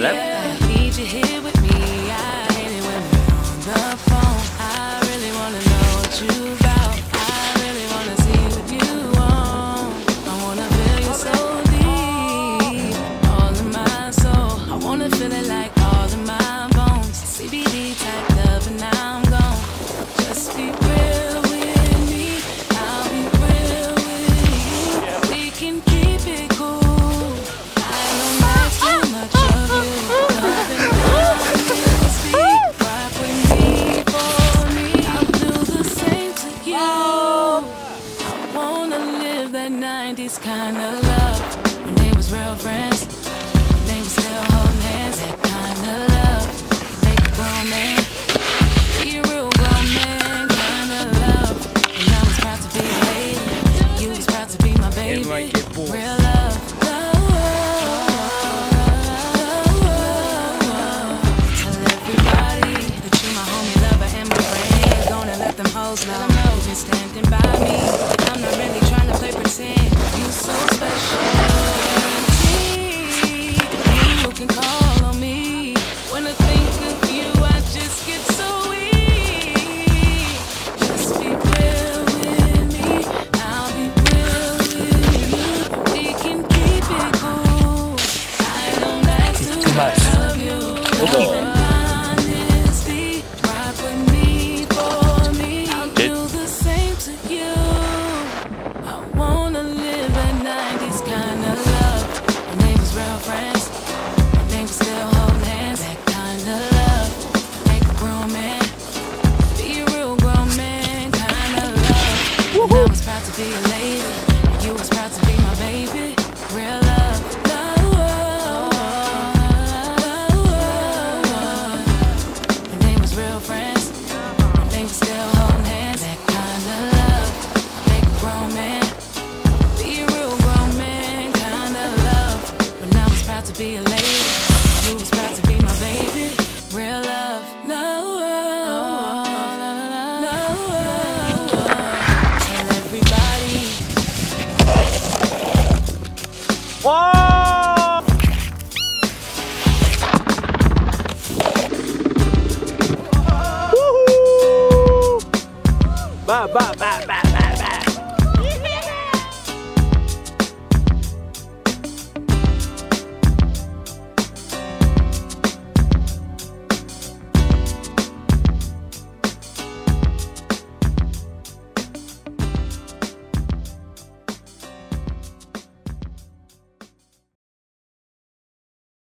Hello? I need you here with me. I hate it when we're on the phone. I really wanna know what you about. I really wanna see what you want. I wanna feel you so deep, all in my soul. I wanna feel it like all in my bones. CBD type love and I'm gone. Just be real with me. I'll be real with you. We can keep it cool. I don't like too much of you. Nothing honestly. Rock with me for me. I'll do the same to you. I wanna live that 90s kind of love. When they was real friends, when they was still holding hands. That kind of love. Make a grown man be a real grown man kind of love. And I was proud to be a lady. You was proud to be my baby. Real love. Tell everybody that you my homie, lover, and my friend. Gonna let them hoes know you've been standing by me. I'm not really trying to play pretend. You so special. You can call on me. When I think of you, I just get so weak. Just be real with me. I'll be real with you. We can keep it cool. I don't like too much of you. Nothing honesty. Rock with me for me. I'll do the same to you. I wanna live a 90s kind of love. When they was real friends, when they was still holding hands. That kind of love. Make a grown man be a real grown man kind of love. And I was proud to be a